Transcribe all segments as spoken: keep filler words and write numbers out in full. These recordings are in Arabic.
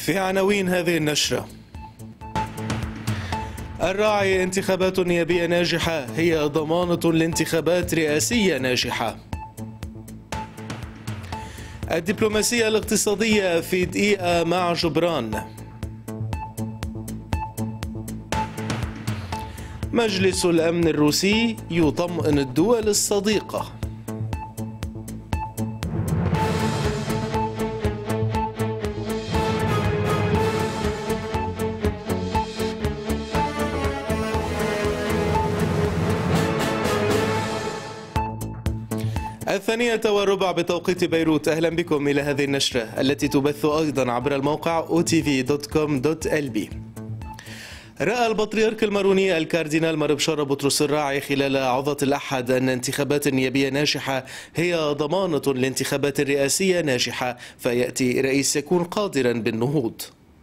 في عناوين هذه النشرة: الراعي انتخابات نيابية ناجحة هي ضمانة لانتخابات رئاسية ناجحة. الدبلوماسية الاقتصادية في دقيقة مع جبران. مجلس الأمن الروسي يطمئن الدول الصديقة. الثانية والربع بتوقيت بيروت. أهلا بكم إلى هذه النشرة التي تبث أيضا عبر الموقع أو تي في دوت كوم دوت إل بي. رأى البطريرك الماروني الكاردينال مربشار بطرس الراعي خلال عظة الأحد أن انتخابات نيابية ناجحة هي ضمانة لانتخابات رئاسية ناجحة، فيأتي رئيس يكون قادرا بالنهوض.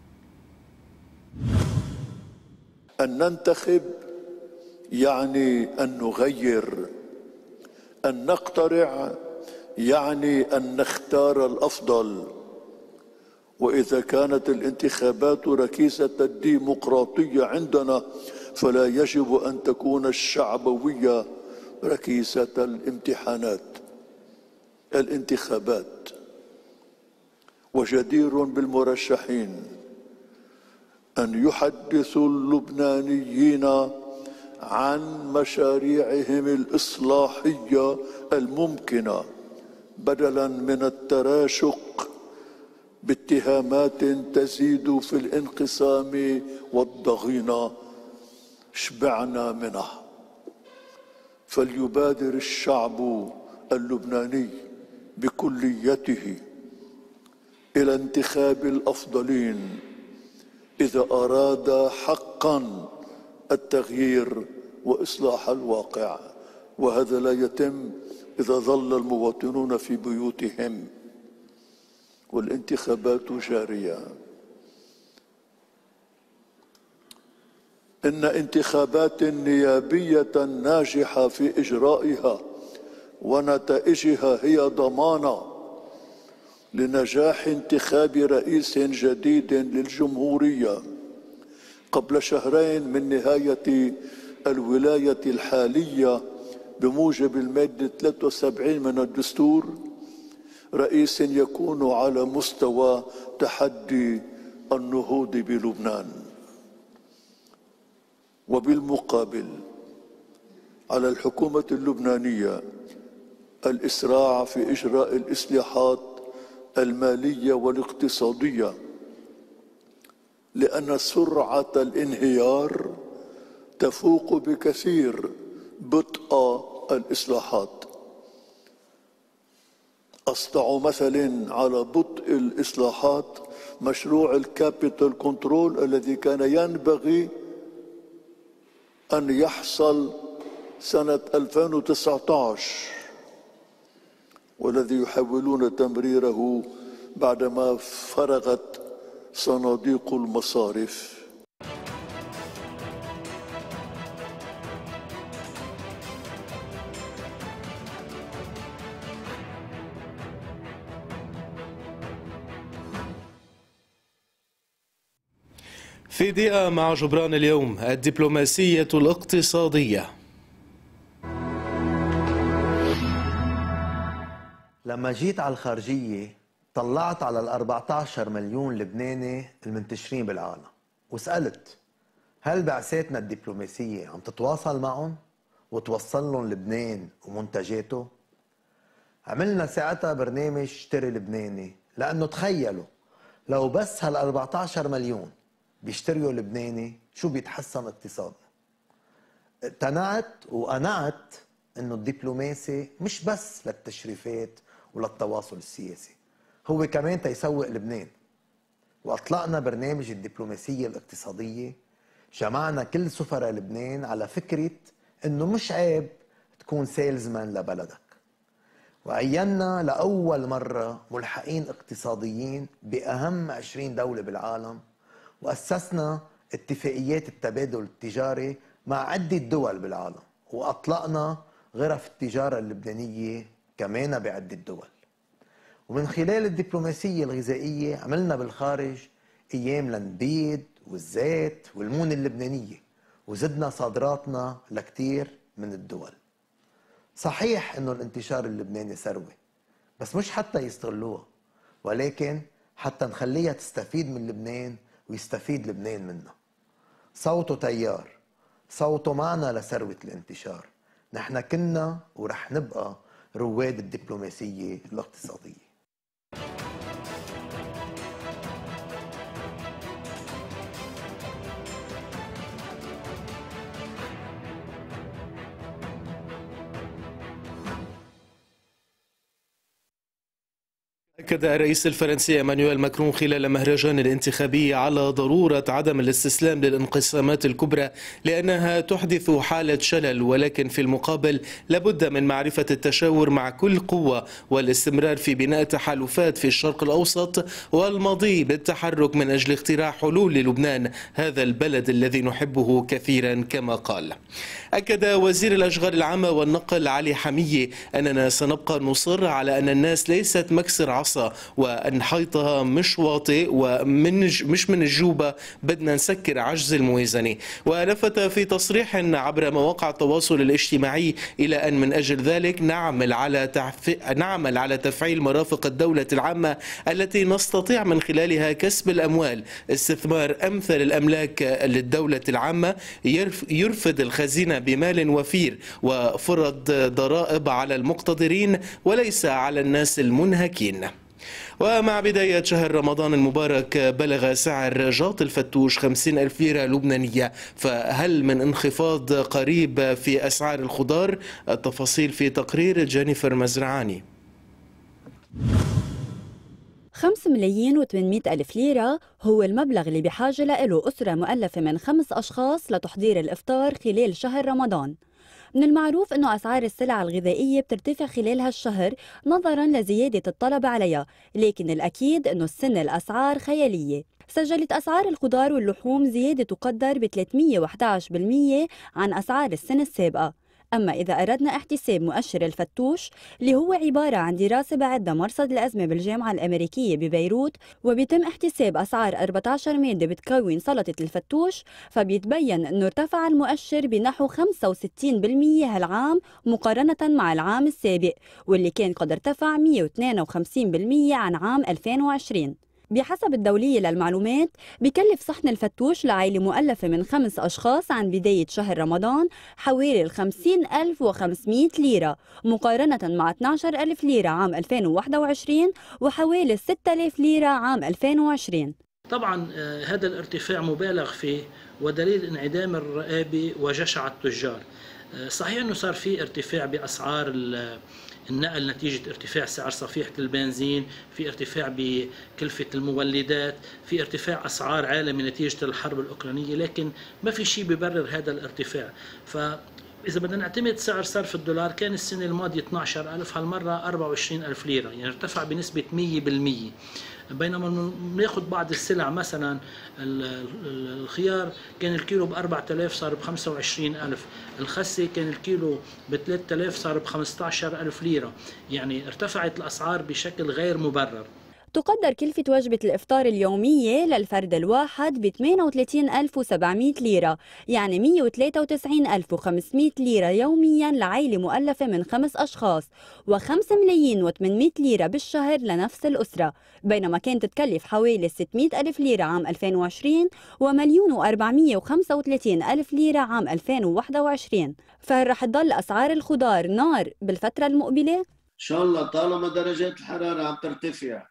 أن ننتخب يعني أن نغير، أن نقترع يعني أن نختار الأفضل. وإذا كانت الانتخابات ركيزة الديمقراطية عندنا، فلا يجب أن تكون الشعبوية ركيزة الامتحانات الانتخابات. وجدير بالمرشحين أن يحدثوا اللبنانيين عن مشاريعهم الإصلاحية الممكنة، بدلا من التراشق باتهامات تزيد في الانقسام والضغينة شبعنا منه. فليبادر الشعب اللبناني بكليته إلى انتخاب الأفضلين إذا أراد حقا التغيير وإصلاح الواقع، وهذا لا يتم إذا ظل المواطنون في بيوتهم والانتخابات جارية. إن انتخابات نيابية ناجحة في إجرائها ونتائجها هي ضمانة لنجاح انتخاب رئيس جديد للجمهورية قبل شهرين من نهاية الولاية الحالية بموجب المادة ثلاثة وسبعين من الدستور، رئيس يكون على مستوى تحدي النهوض بلبنان. وبالمقابل على الحكومة اللبنانية الإسراع في إجراء الإصلاحات المالية والاقتصادية، لأن سرعة الانهيار تفوق بكثير بطء الإصلاحات. أسطع مثل على بطء الإصلاحات مشروع الكابيتال كنترول الذي كان ينبغي أن يحصل سنة ألفين وتسعة عشر، والذي يحاولون تمريره بعدما فرغت صناديق المصارف. في دقيقة مع جبران اليوم: الدبلوماسية الاقتصادية. لما جيت على الخارجية طلعت على ال أربعة عشر مليون لبناني المنتشرين بالعالم وسألت: هل بعثاتنا الدبلوماسية عم تتواصل معهم وتوصل لهم لبنان ومنتجاته؟ عملنا ساعتها برنامج اشتري لبناني، لأنه تخيلوا لو بس هال أربعة عشر مليون بيشتريوا لبناني شو بيتحسن اقتصادنا. اقتنعت وقنعت انه الدبلوماسي مش بس للتشريفات وللتواصل السياسي، هو كمان تيسوق لبنان. واطلقنا برنامج الدبلوماسية الاقتصادية، جمعنا كل سفراء لبنان على فكرة انه مش عيب تكون سيلزمان لبلدك. وعينا لأول مرة ملحقين اقتصاديين بأهم عشرين دولة بالعالم، وأسسنا اتفاقيات التبادل التجاري مع عدة دول بالعالم، وأطلقنا غرف التجارة اللبنانية كمان بعدة دول. ومن خلال الدبلوماسية الغذائية عملنا بالخارج أيام للنبيد والزيت والمونة اللبنانية، وزدنا صادراتنا لكتير من الدول. صحيح إنه الانتشار اللبناني ثروة، بس مش حتى يستغلوها، ولكن حتى نخليها تستفيد من لبنان ويستفيد لبنان منها. صوته تيار، صوته معنا لثروة الانتشار. نحن كنا ورح نبقى رواد الدبلوماسية الاقتصادية. أكد الرئيس الفرنسي إيمانويل ماكرون خلال مهرجان الانتخابي على ضرورة عدم الاستسلام للانقسامات الكبرى لأنها تحدث حالة شلل، ولكن في المقابل لابد من معرفة التشاور مع كل قوة والاستمرار في بناء تحالفات في الشرق الأوسط والمضي بالتحرك من أجل اختراع حلول للبنان، هذا البلد الذي نحبه كثيرا كما قال. أكد وزير الأشغال العامة والنقل علي حمية أننا سنبقى نصر على أن الناس ليست مكسر عصا وأن حيطها مش واطئ ومن مش من الجوبة بدنا نسكر عجز الموازنة. ولفت في تصريح عبر مواقع التواصل الاجتماعي إلى أن من أجل ذلك نعمل على تف... نعمل على تفعيل مرافق الدولة العامة التي نستطيع من خلالها كسب الأموال، استثمار أمثل الأملاك للدولة العامة، يرف... يرفد الخزينة بمال وفير وفرض ضرائب على المقتدرين وليس على الناس المنهكين. ومع بداية شهر رمضان المبارك بلغ سعر جاط الفتوش خمسين ألف ليرة لبنانية، فهل من انخفاض قريب في أسعار الخضار؟ التفاصيل في تقرير جينيفر مزرعاني. خمسة ملايين وثمانمئة ألف ليرة هو المبلغ اللي بحاجة له أسرة مؤلفة من خمس أشخاص لتحضير الإفطار خلال شهر رمضان. من المعروف أنه أسعار السلع الغذائية بترتفع خلال هالشهر نظراً لزيادة الطلب عليها، لكن الأكيد أنه السنة الأسعار خيالية. سجلت أسعار الخضار واللحوم زيادة تقدر ب ثلاثمئة وأحد عشر بالمئة عن أسعار السنة السابقة. أما إذا أردنا احتساب مؤشر الفتوش اللي هو عبارة عن دراسة بعدها مرصد الأزمة بالجامعة الأمريكية ببيروت، وبيتم احتساب أسعار أربعة عشر مادة بتكون سلطة الفتوش، فبيتبين أنه ارتفع المؤشر بنحو خمسة وستين بالمئة هالعام مقارنة مع العام السابق، واللي كان قد ارتفع مئة واثنين وخمسين بالمئة عن عام ألفين وعشرين. بحسب الدولية للمعلومات بكلف صحن الفتوش لعائلة مؤلفة من خمس أشخاص عن بداية شهر رمضان حوالي خمسين ألف وخمسمئة ليرة مقارنة مع اثني عشر ألف ليرة عام ألفين وواحد وعشرين وحوالي ستة آلاف ليرة عام ألفين وعشرين. طبعا هذا الارتفاع مبالغ فيه ودليل انعدام الرقابة وجشع التجار. صحيح أنه صار في ارتفاع بأسعار النقل نتيجة ارتفاع سعر صفيحة البنزين، في ارتفاع بكلفة المولدات، في ارتفاع أسعار عالمي نتيجة الحرب الأوكرانية، لكن ما في شيء بيبرر هذا الارتفاع. فإذا بدنا نعتمد سعر صرف الدولار كان السنة الماضية اثني عشر ألف، هالمرة أربعة وعشرين ألف ليرة، يعني ارتفع بنسبة مئة بالمئة. بينما بناخذ بعض السلع مثلا الخيار كان الكيلو ب أربعة آلاف صار ب خمسة وعشرين ألف، الخسة كان الكيلو ب ثلاثة آلاف صار ب خمسة عشر ألف ليرة، يعني ارتفعت الأسعار بشكل غير مبرر. تقدر كلفة وجبة الإفطار اليومية للفرد الواحد ب ثمانية وثلاثين ألف وسبعمئة ليرة، يعني مئة وثلاثة وتسعين ألف وخمسمئة ليرة يوميا لعائلة مؤلفة من خمس أشخاص، وخمسة ملايين وثمانمئة ليرة بالشهر لنفس الأسرة، بينما كانت تكلف حوالي ستمئة ألف ليرة عام ألفين وعشرين ومليون وأربعمئة وخمسة وثلاثين ألف ليرة عام ألفين وواحد وعشرين. فهل رح تضل أسعار الخضار نار بالفترة المقبلة؟ إن شاء الله طالما درجات الحرارة عم ترتفع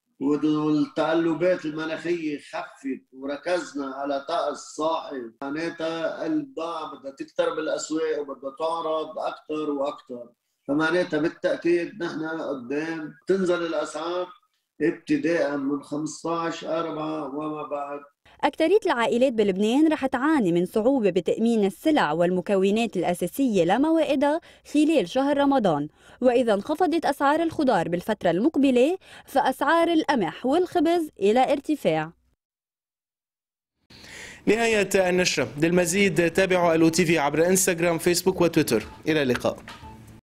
والتقلبات المناخية خفت وركزنا على طقس صاحي، معناتها البضاعة بدها تكتر بالأسواق وبدها تعرض أكثر وأكثر، فمعناتها بالتأكيد نحن قدام تنزل الأسعار ابتداء من خمسة عشر أربعة وما بعد. أكثرية العائلات بلبنان رح تعاني من صعوبة بتأمين السلع والمكونات الأساسية لموائدها خلال شهر رمضان، وإذا انخفضت أسعار الخضار بالفترة المقبلة فأسعار القمح والخبز إلى ارتفاع. نهاية النشرة. للمزيد تابعوا ألو تي في عبر انستغرام، فيسبوك وتويتر. إلى اللقاء.